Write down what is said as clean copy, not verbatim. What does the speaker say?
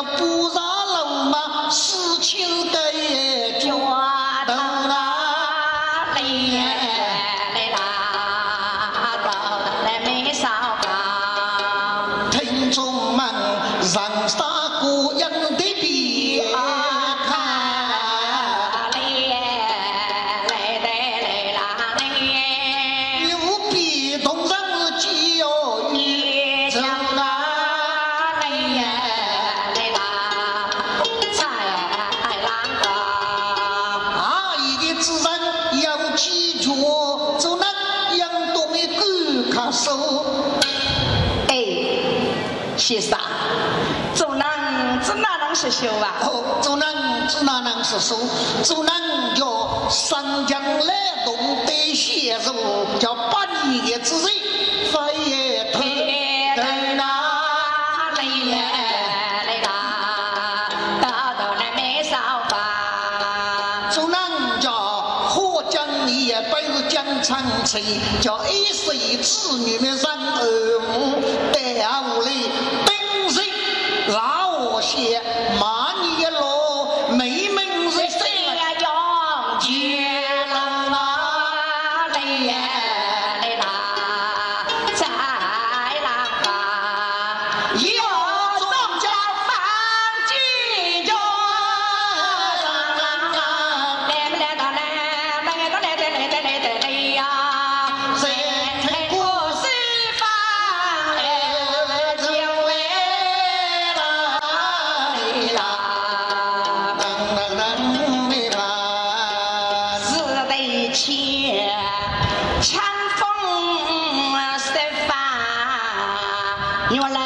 要不杀老马事情的决斗啦。听众们，让杀过人的别看。 先生，做人只哪能是修啊？ 哦，做人只哪能是修？做人叫上将来动得血肉，叫把你的之人发也推对啦。做人叫火将你也不是将长吹，叫一岁子女们上耳目，带无力。让我些骂你的路，妹妹是谁呀？用绝了啊！来啦，再来吧！要庄稼放几着？来呀！谁过四方？你我来。